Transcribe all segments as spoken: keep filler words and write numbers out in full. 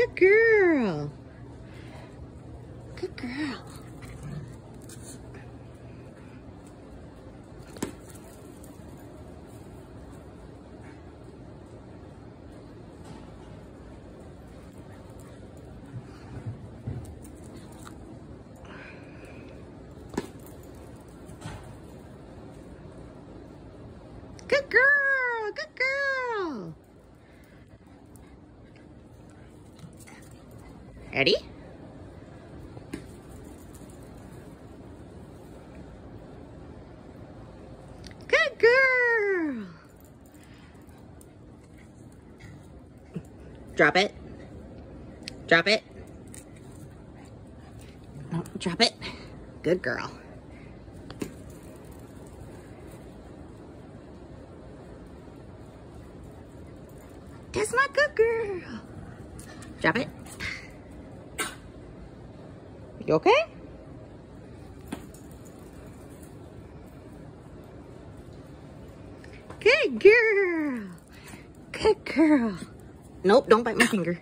Good girl. Good girl. Good girl. Good girl. Ready? Good girl. Drop it. Drop it. No, drop it. Good girl. That's my good girl. Drop it. You okay? Good girl. Good girl. Nope, don't bite my finger.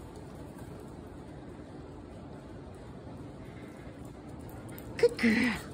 Good girl.